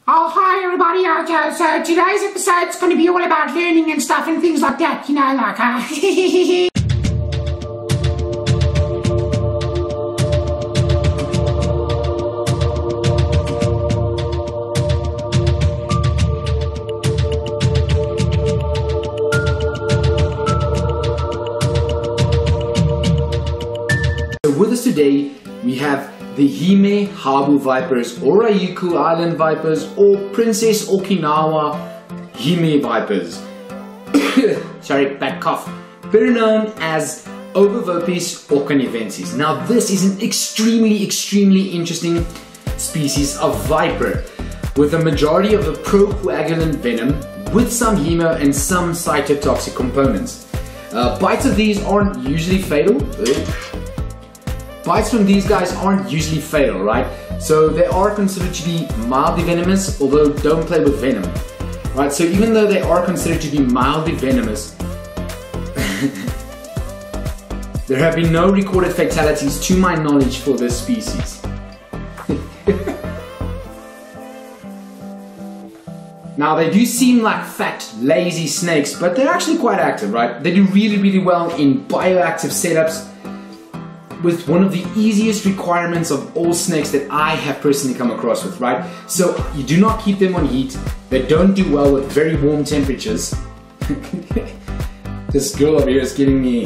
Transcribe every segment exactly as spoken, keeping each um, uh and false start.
Oh, hi everybody out there. So today's episode is going to be all about learning and stuff and things like that, you know, like, uh... So with us today, we have the Hime Habu Vipers, or Ryukyu Island Vipers, or Princess Okinawa Hime Vipers. Sorry, bad cough. Better known as Ovovopis orcanivensis. Now this is an extremely, extremely interesting species of viper, with a majority of the procoagulant venom, with some hemo and some cytotoxic components. Uh, bites of these aren't usually fatal. Bites from these guys aren't usually fatal, right? So they are considered to be mildly venomous, although don't play with venom, right? So even though they are considered to be mildly venomous, there have been no recorded fatalities to my knowledge for this species. Now they do seem like fat, lazy snakes, but they're actually quite active, right? They do really, really well in bioactive setups, with one of the easiest requirements of all snakes that I have personally come across with, right? So you do not keep them on heat. They don't do well with very warm temperatures. This girl over here is giving me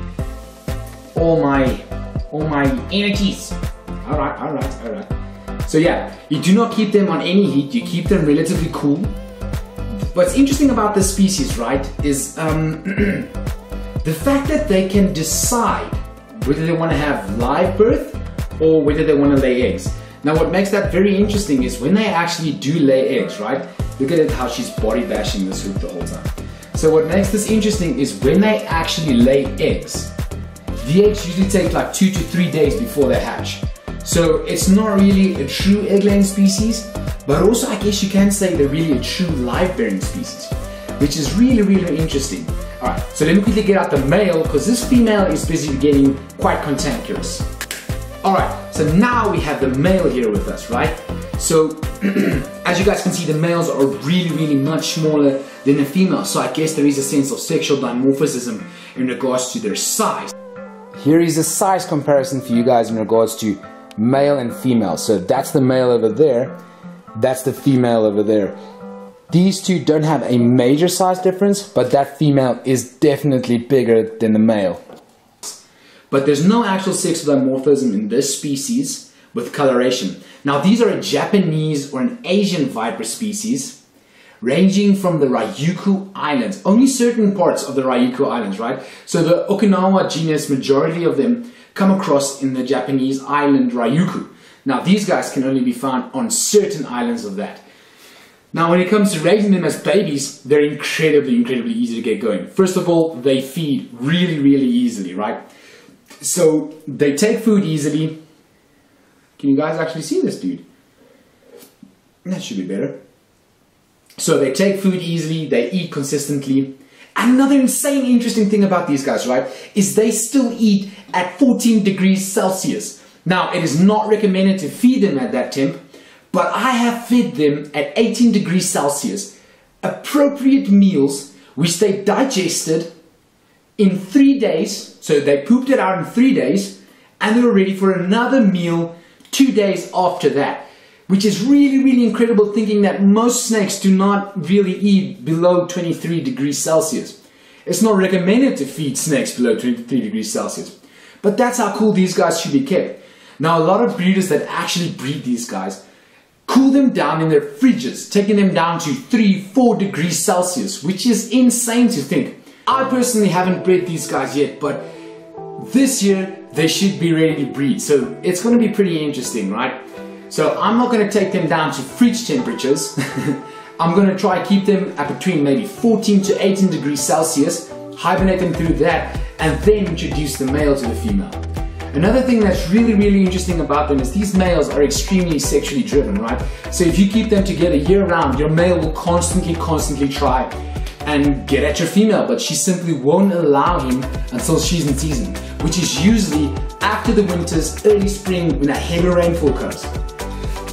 all my, all my energies. All right, all right, all right. So yeah, you do not keep them on any heat. You keep them relatively cool. What's interesting about this species, right, is um, the fact that they can decide whether they want to have live birth or whether they want to lay eggs. Now what makes that very interesting is when they actually do lay eggs, right? Look at it, how she's body bashing this hoop the whole time. So what makes this interesting is when they actually lay eggs, the eggs usually take like two to three days before they hatch. So it's not really a true egg-laying species, but also I guess you can say they're really a true live-bearing species, which is really, really interesting. Alright, so let me quickly get out the male, because this female is busy getting quite cantankerous. Alright, so now we have the male here with us, right? So, as you guys can see, the males are really, really much smaller than the females, so I guess there is a sense of sexual dimorphism in regards to their size. Here is a size comparison for you guys in regards to male and female. So that's the male over there, that's the female over there. These two don't have a major size difference, but that female is definitely bigger than the male. But there's no actual sexual dimorphism in this species with coloration. Now these are a Japanese or an Asian viper species, ranging from the Ryukyu Islands. Only certain parts of the Ryukyu Islands, right? So the Okinawa genus, majority of them come across in the Japanese island Ryukyu. Now these guys can only be found on certain islands of that. Now when it comes to raising them as babies, they're incredibly, incredibly easy to get going. First of all, they feed really, really easily, right? So they take food easily. Can you guys actually see this dude? That should be better. So they take food easily, they eat consistently. And another insane interesting thing about these guys, right, is they still eat at fourteen degrees Celsius. Now it is not recommended to feed them at that temp, but I have fed them at eighteen degrees Celsius appropriate meals which they digested in three days. So they pooped it out in three days and they were ready for another meal two days after that. Which is really, really incredible, thinking that most snakes do not really eat below twenty-three degrees Celsius. It's not recommended to feed snakes below twenty-three degrees Celsius. But that's how cool these guys should be kept. Now a lot of breeders that actually breed these guys cool them down in their fridges, taking them down to three, four degrees Celsius, which is insane to think. I personally haven't bred these guys yet, but this year they should be ready to breed. So it's going to be pretty interesting, right? So I'm not going to take them down to fridge temperatures. I'm going to try keep them at between maybe fourteen to eighteen degrees Celsius, hibernate them through that, and then introduce the male to the female. Another thing that's really, really interesting about them is these males are extremely sexually driven, right? So if you keep them together year round, your male will constantly, constantly try and get at your female, but she simply won't allow him until she's in season, which is usually after the winters, early spring, when that heavy rainfall comes.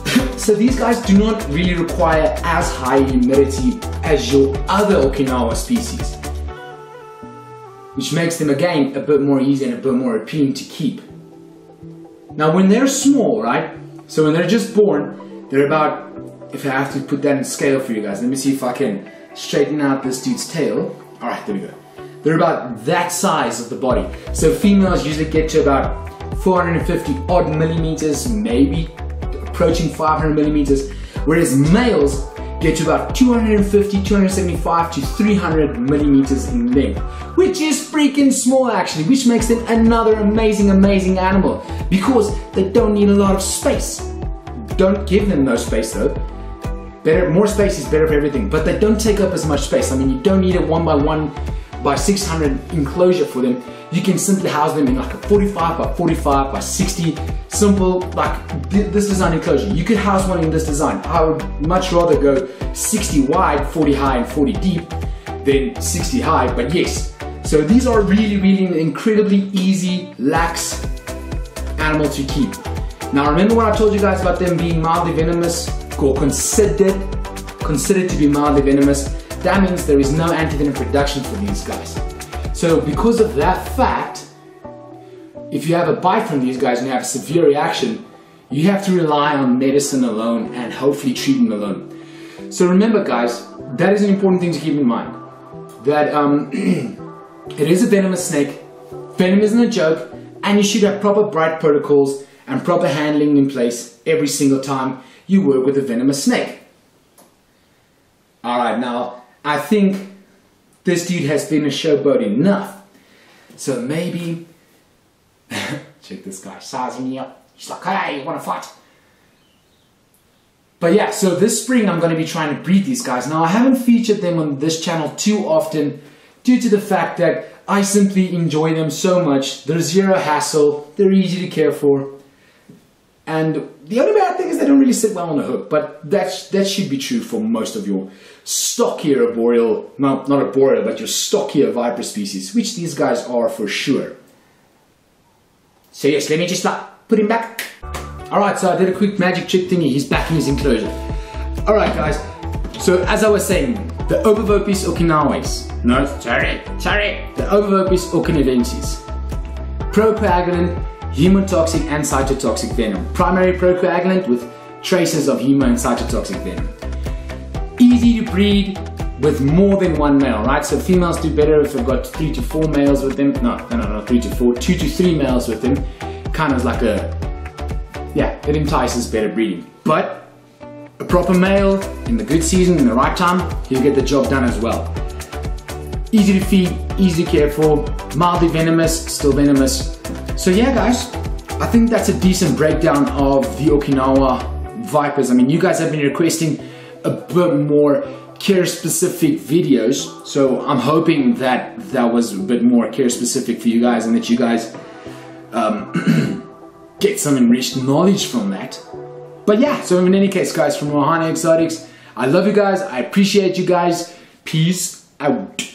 So these guys do not really require as high humidity as your other Okinawa species, which makes them again a bit more easy and a bit more appealing to keep. Now when they're small, right, so when they're just born, they're about, if I have to put that in scale for you guys, let me see if I can straighten out this dude's tail. Alright, there we go. They're about that size of the body. So females usually get to about four hundred fifty odd millimeters, maybe approaching five hundred millimeters, whereas males get to about two hundred fifty, two hundred seventy-five to three hundred millimeters in length, which is freaking small actually, which makes them another amazing, amazing animal because they don't need a lot of space. Don't give them no space though. Better, more space is better for everything, but they don't take up as much space. I mean, you don't need a one by one by six hundred enclosure for them. You can simply house them in like a forty-five by forty-five by sixty, simple, like this design enclosure. You could house one in this design. I would much rather go sixty wide, forty high and forty deep than sixty high, but yes. So these are really, really incredibly easy, lax animal to keep. Now remember what I told you guys about them being mildly venomous, or considered, considered to be mildly venomous? That means there is no antivenom production for these guys. So because of that fact, if you have a bite from these guys and you have a severe reaction, you have to rely on medicine alone and hopefully treatment alone. So remember guys, that is an important thing to keep in mind. That um, it is a venomous snake, venom isn't a joke, and you should have proper bite protocols and proper handling in place every single time you work with a venomous snake. Alright, now I think this dude has been a showboat enough. So maybe check this guy sizing me up. He's like, hey, you wanna fight? But yeah, so this spring I'm gonna be trying to breed these guys. Now I haven't featured them on this channel too often due to the fact that I simply enjoy them so much. They're zero hassle, they're easy to care for. And the only bad thing is they don't really sit well on the hook, but that, that should be true for most of your stockier arboreal, no, not arboreal, but your stockier viper species, which these guys are for sure. So yes, let me just like, put him back. Alright, so I did a quick magic trick thingy, he's back in his enclosure. Alright guys, so as I was saying, the Ovovapis okinawensis, no, sorry, sorry, the Ovovapis okinawensis, procoagulant, hemotoxic and cytotoxic venom. Primary procoagulant with traces of hemo and cytotoxic venom. Easy to breed with more than one male, right? So females do better if they've got three to four males with them. No, no, no, not three to four, two to three males with them. Kind of like a, yeah, it entices better breeding. But a proper male in the good season, in the right time, he'll get the job done as well. Easy to feed, easy to care for, mildly venomous, still venomous. So yeah guys, I think that's a decent breakdown of the Okinawa vipers. I mean, you guys have been requesting a bit more care specific videos, so I'm hoping that that was a bit more care specific for you guys and that you guys um, get some enriched knowledge from that. But yeah, so in any case guys, from Mohana Exotics, I love you guys, I appreciate you guys, peace out.